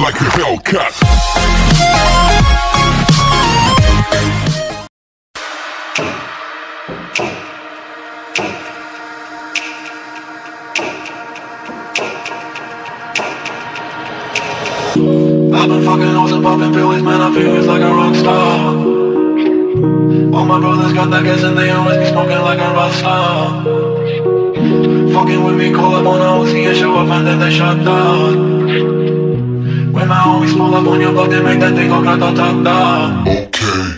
like a Hellcat. I've been fucking hoes and popping pills, man, I feel it's like a rock star. All my brothers got that gas and they always be smoking like a rock star. Fucking with me, call up on a Uzi and show up and then they shut down. When my homies pull up on your block, they make that thing go grata-ta-ta. Okay.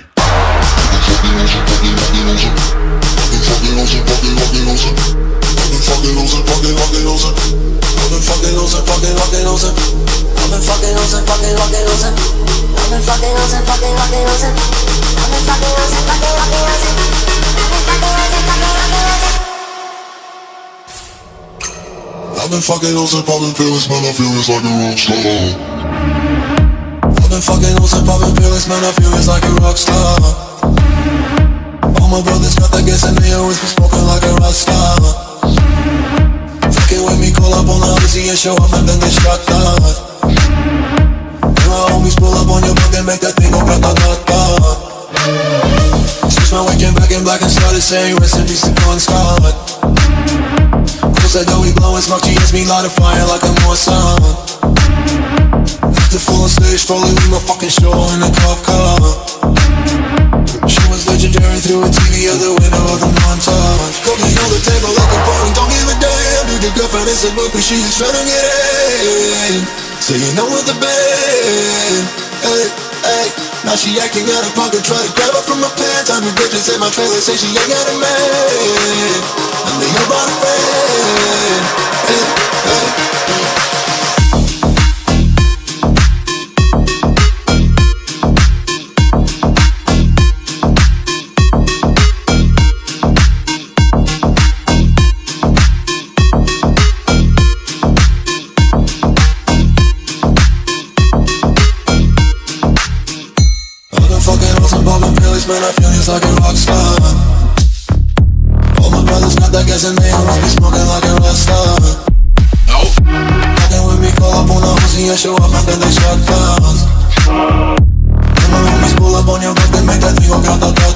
I've been fucking hoes and popping pills, man, I feel it's like a rock star. I've been fucking hoes and popping pills, man, I feel it's like a rock star. All my brothers got that gas and they always be smoking like a rock star. Fucking with me, call up on the Uzi and show up and then they shut down. And my homies pull up on your block and make that thing go grata-ta-ta. Switch my weekend back in black and started saying rest in peace to Bon Scott. Said that we blowin' smoke, she hits me light a fire like a Mossad. After full on stage, probably with my fucking show in a cop car. She was legendary through a TV out the window of the montage. Cooking on the table like a party, don't give a damn. Dude, your girlfriend is a book, but she is tryna get in. So you know with the band, hey, hey. Now she acting out of pocket, try to grab her from my pants. I'm bitches in my trailer, say she ain't got a man. And they about a friend, hey, hey. Man, I feel it's like a rock star. All my brothers got that gas and they always be smoking like a rock star. Fucking with me, call up on the Uzi and show up and then they shut down. And my homies pull up on your block, they make that thing go grata-ta-ta.